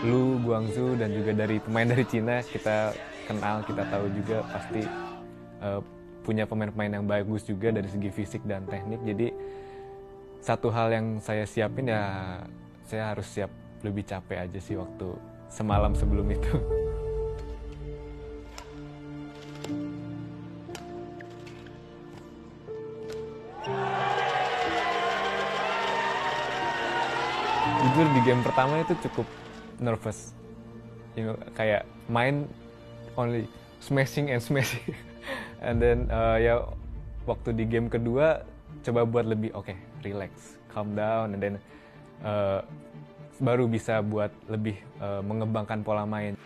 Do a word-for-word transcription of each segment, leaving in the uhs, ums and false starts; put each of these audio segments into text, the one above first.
Lu, Guangzhou, dan juga dari pemain dari Cina kita kenal, kita tahu juga pasti uh, punya pemain-pemain yang bagus juga dari segi fisik dan teknik. Jadi satu hal yang saya siapin ya, saya harus siap lebih capek aja sih waktu semalam sebelum itu. Jujur di game pertama itu cukup nervous, you know, kayak main only smashing and smashing, and then uh, ya waktu di game kedua coba buat lebih oke, okay, relax, calm down, and then uh, baru bisa buat lebih uh, mengembangkan pola main.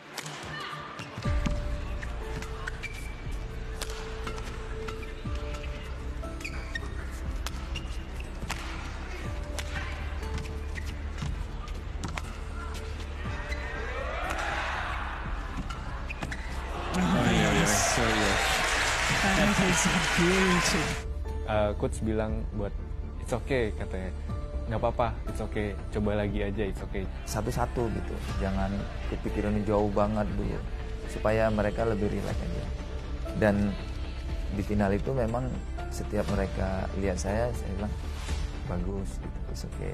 Uh, coach bilang buat it's okay, katanya nggak apa-apa, it's okay, coba lagi aja, it's okay. Satu-satu gitu, jangan kepikiran jauh banget dulu, supaya mereka lebih rileks aja. Dan di final itu memang setiap mereka lihat saya, saya bilang bagus, gitu, it's okay.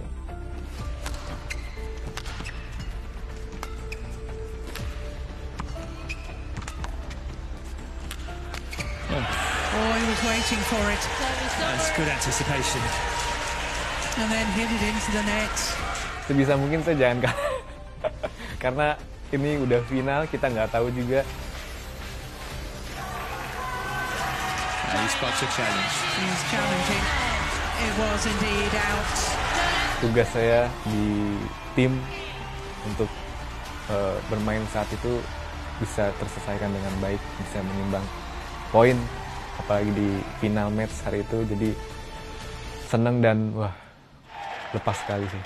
Oh, he was waiting for it. That's good anticipation. And then hit it into the net. Sebisa mungkin saya jangan kalah. Karena ini udah final, kita nggak tahu juga. And he spots a challenge. He's challenging. It was indeed out. Tugas saya di tim untuk uh, bermain saat itu bisa terselesaikan dengan baik, bisa menimbang poin, apalagi di final match hari itu. Jadi seneng dan wah, lepas sekali sih.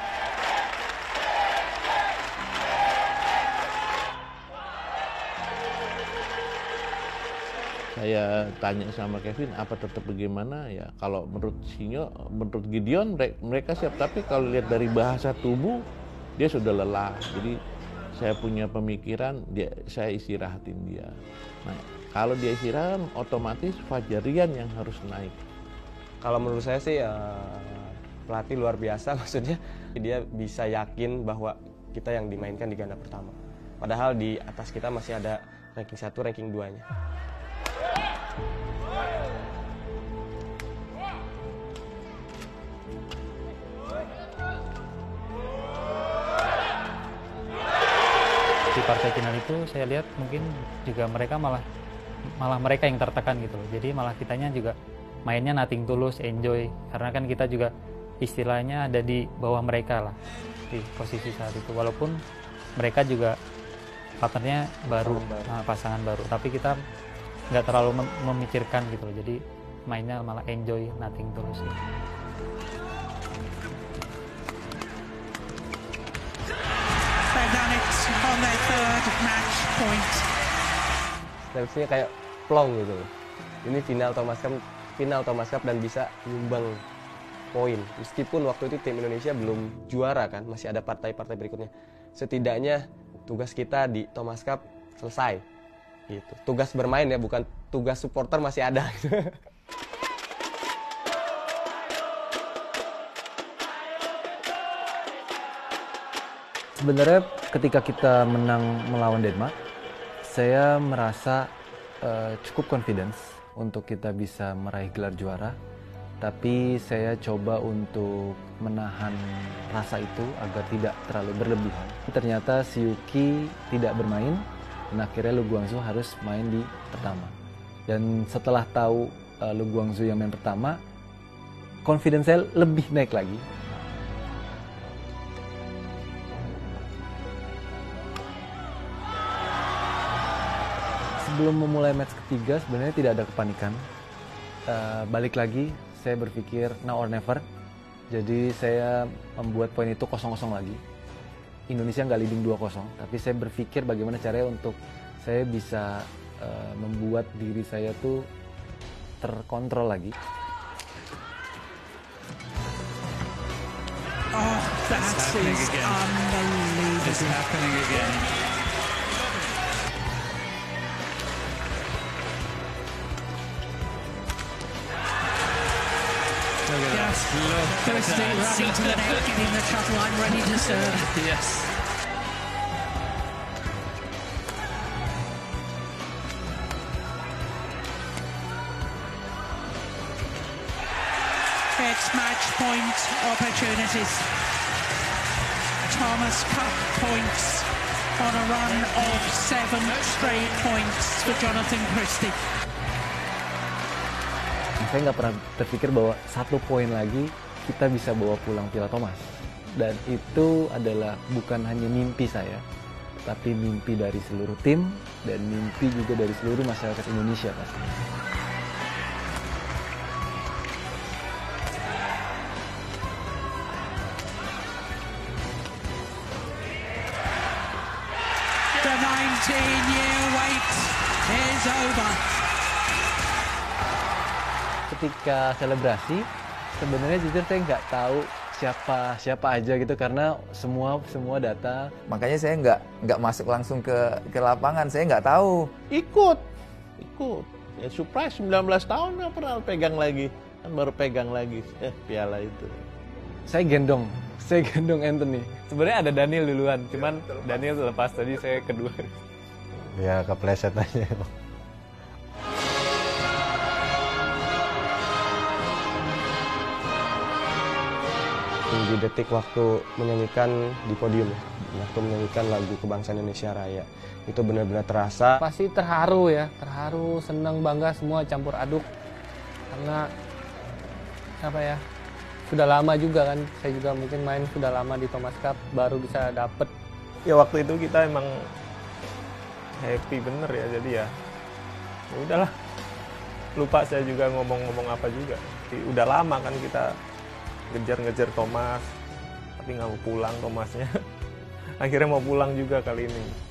Saya tanya sama Kevin, apa tetap bagaimana ya? Kalau menurut Sinyo, menurut Gideon mereka siap, tapi kalau lihat dari bahasa tubuh dia sudah lelah. Jadi saya punya pemikiran, dia saya istirahatin dia. Nah, kalau dia istirahat, otomatis Fajarian yang harus naik. Kalau menurut saya sih uh, pelatih luar biasa, maksudnya dia bisa yakin bahwa kita yang dimainkan di ganda pertama. Padahal di atas kita masih ada ranking satu, ranking dua-nya. Di partai final itu saya lihat mungkin juga mereka malah malah mereka yang tertekan gitu loh. Jadi malah kitanya juga mainnya nothing tulus, enjoy, karena kan kita juga istilahnya ada di bawah mereka lah di posisi saat itu, walaupun mereka juga partnernya baru, pasangan baru, nah, pasangan baru. Tapi kita nggak terlalu mem memikirkan gitu loh, jadi mainnya malah enjoy, nothing tulus gitu. They've done it on their third match point. Harusnya kayak plong gitu. Ini final Thomas Cup, final Thomas Cup dan bisa nyumbang poin. Meskipun waktu itu tim Indonesia belum juara kan, masih ada partai-partai berikutnya. Setidaknya tugas kita di Thomas Cup selesai. Gitu. Tugas bermain ya, bukan tugas supporter masih ada. Sebenarnya ketika kita menang melawan Denmark, saya merasa uh, cukup confidence untuk kita bisa meraih gelar juara. Tapi saya coba untuk menahan rasa itu agar tidak terlalu berlebihan. Ternyata si Yuki tidak bermain, dan akhirnya Lu Guangzhou harus main di pertama. Dan setelah tahu uh, Lu Guangzhou yang main pertama, confidence saya lebih naik lagi. Sebelum memulai match ketiga sebenarnya tidak ada kepanikan. Uh, balik lagi, saya berpikir now or never. Jadi saya membuat poin itu kosong kosong lagi. Indonesia nggak leading dua kosong, tapi saya berpikir bagaimana caranya untuk saya bisa uh, membuat diri saya tuh terkontrol lagi. Oh, that is unbelievable. is happening again. Yes, Christie running to the net, getting the shot line ready to serve. Yes. It's match point opportunities. Thomas Cup points on a run of seven straight points for Jonathan Christie. Saya nggak pernah terpikir bahwa satu poin lagi kita bisa bawa pulang Piala Thomas. Dan itu adalah bukan hanya mimpi saya, tapi mimpi dari seluruh tim dan mimpi juga dari seluruh masyarakat Indonesia pasti. The nineteen-year wait is over. Ketika selebrasi, sebenarnya jujur saya nggak tahu siapa siapa aja gitu karena semua semua data. Makanya saya nggak nggak masuk langsung ke ke lapangan, saya nggak tahu. Ikut, ikut. Ya surprise, sembilan belas tahun nggak pernah pegang lagi, kan baru pegang lagi eh, piala itu. Saya gendong, saya gendong Anthony. Sebenarnya ada Daniel duluan, cuman Daniel lepas tadi, saya kedua. Ya kepleset aja. Di detik waktu menyanyikan di podium, waktu menyanyikan lagu Kebangsaan Indonesia Raya, itu benar-benar terasa. Pasti terharu ya, terharu, senang, bangga, semua campur aduk. Karena apa ya, sudah lama juga kan, saya juga mungkin main sudah lama di Thomas Cup, baru bisa dapet. Ya waktu itu kita emang happy bener ya, jadi ya, ya udahlah, lupa saya juga ngomong-ngomong apa juga. Udah lama kan kita ngejar-ngejar Thomas, tapi nggak mau pulang Thomasnya. Akhirnya mau pulang juga kali ini.